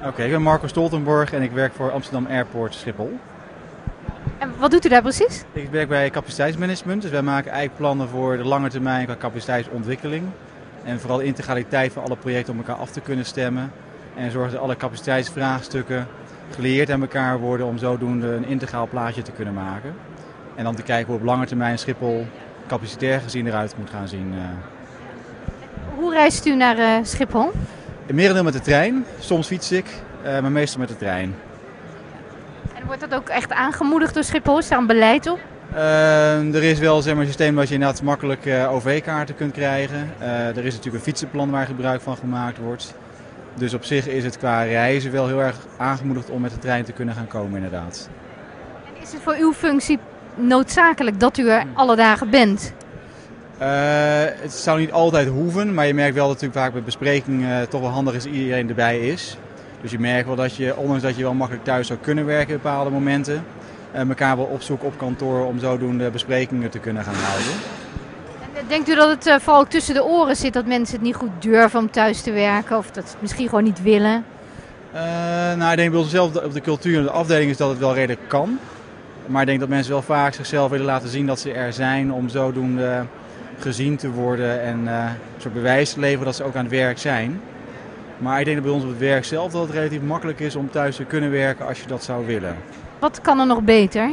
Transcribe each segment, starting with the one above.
Oké, ik ben Marco Stoltenborg en ik werk voor Amsterdam Airport Schiphol. En wat doet u daar precies? Ik werk bij capaciteitsmanagement, dus wij maken eigenlijk plannen voor de lange termijn qua capaciteitsontwikkeling. En vooral de integraliteit van alle projecten om elkaar af te kunnen stemmen. En zorgen dat alle capaciteitsvraagstukken gelieerd aan elkaar worden om zodoende een integraal plaatje te kunnen maken. En dan te kijken hoe op lange termijn Schiphol capacitair gezien eruit moet gaan zien. Hoe reist u naar Schiphol? In merendeel met de trein, soms fiets ik, maar meestal met de trein. En wordt dat ook echt aangemoedigd door Schiphol? Is daar een beleid op? Er is wel een systeem dat je inderdaad makkelijk OV-kaarten kunt krijgen. Er is natuurlijk een fietsenplan waar gebruik van gemaakt wordt. Dus op zich is het qua reizen wel heel erg aangemoedigd om met de trein te kunnen gaan komen inderdaad. En is het voor uw functie noodzakelijk dat u er alle dagen bent? Het zou niet altijd hoeven, maar je merkt wel dat het natuurlijk vaak bij besprekingen toch wel handig is dat iedereen erbij is. Dus je merkt wel dat je, ondanks dat je wel makkelijk thuis zou kunnen werken op bepaalde momenten, elkaar wel opzoeken op kantoor om zodoende besprekingen te kunnen gaan houden. En denkt u dat het vooral ook tussen de oren zit dat mensen het niet goed durven om thuis te werken of dat ze het misschien gewoon niet willen? Ik denk bij onszelf op de cultuur en de afdeling is dat het wel redelijk kan. Maar ik denk dat mensen wel vaak zichzelf willen laten zien dat ze er zijn om zodoende gezien te worden en een soort bewijs te leveren dat ze ook aan het werk zijn. Maar ik denk dat bij ons op het werk zelf dat het relatief makkelijk is om thuis te kunnen werken als je dat zou willen. Wat kan er nog beter?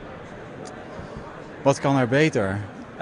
Wat kan er beter?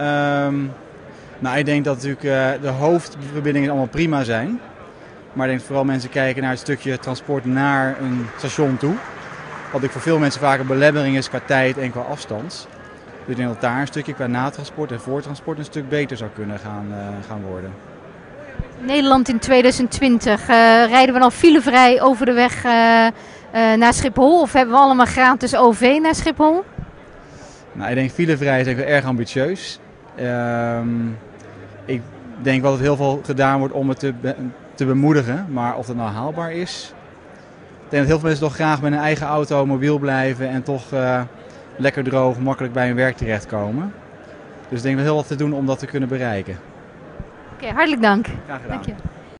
Ik denk dat natuurlijk de hoofdverbindingen allemaal prima zijn. Maar ik denk dat vooral mensen kijken naar het stukje transport naar een station toe. Wat ik voor veel mensen vaak een belemmering is qua tijd en qua afstand. Dus ik denk dat daar een stukje qua natransport en voortransport een stuk beter zou kunnen gaan worden. Nederland in 2020, rijden we dan filevrij over de weg naar Schiphol? Of hebben we allemaal gratis OV naar Schiphol? Ik denk filevrij is wel erg ambitieus. Ik denk wel dat heel veel gedaan wordt om het te bemoedigen. Maar of dat nou haalbaar is. Ik denk dat heel veel mensen toch graag met een eigen auto mobiel blijven en toch lekker droog, makkelijk bij hun werk terechtkomen. Dus ik denk wel heel wat te doen om dat te kunnen bereiken. Oké, hartelijk dank. Graag gedaan. Dank je.